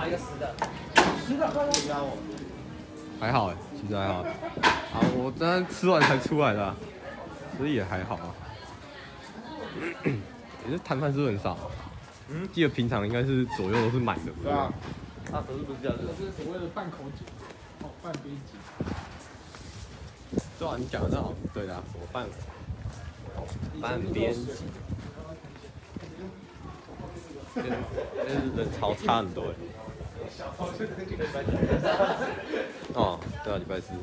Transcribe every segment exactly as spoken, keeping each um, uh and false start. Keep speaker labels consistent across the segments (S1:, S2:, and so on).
S1: 拿一个十的，
S2: 十的，快点压我。
S3: 还好哎，其实还好。啊，我刚刚吃完才出来的、啊，所以也还好啊。也是摊贩是不是很少？嗯，记得平常应该是左右都是满的。
S2: 对啊。啊，可是不是这样子。
S4: 这是所谓的半口酒，哦，半杯酒。
S3: 对啊，你讲的是好，对的、啊，我半半边级。跟跟人潮差很多哎。哦，对啊，礼拜四。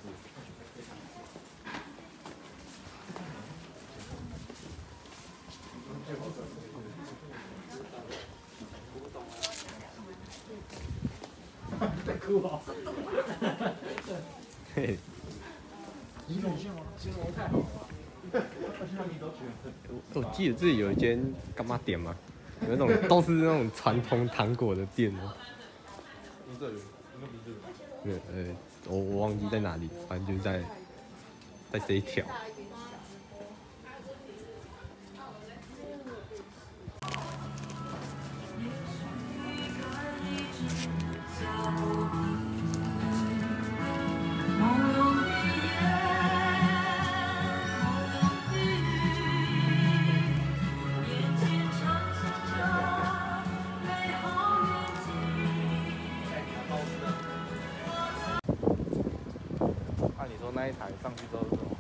S4: 在哭啊！
S3: 嘿。
S4: 形容像吗？形容太好了。
S3: 我我记得自己有一间干嘛店嘛，有那种都是那种传统糖果的店哦。
S2: 不是这里，应该不是这里。
S3: 对，呃，我我忘记在哪里，反正就是在在这一条。
S2: 按你说那一台上去之后是什么？